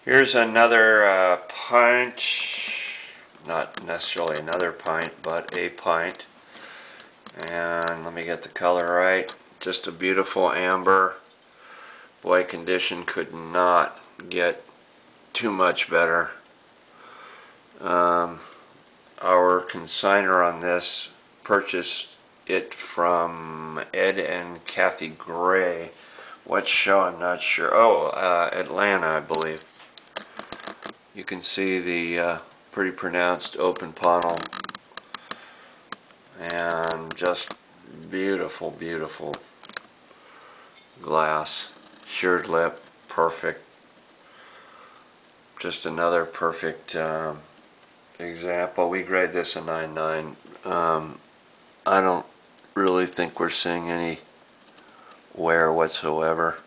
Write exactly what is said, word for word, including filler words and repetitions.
Here's another uh, pint, not necessarily another pint, but a pint. And let me get the color right. Just a beautiful amber. Boy, condition could not get too much better. Um, our consignor on this purchased it from Ed and Kathy Gray. What show? I'm not sure. Oh, uh, Atlanta, I believe. You can see the uh, pretty pronounced open panel and just beautiful, beautiful glass. Sheared lip, perfect. Just another perfect um, example. We grade this a nine nine. Um, I don't really think we're seeing any wear whatsoever.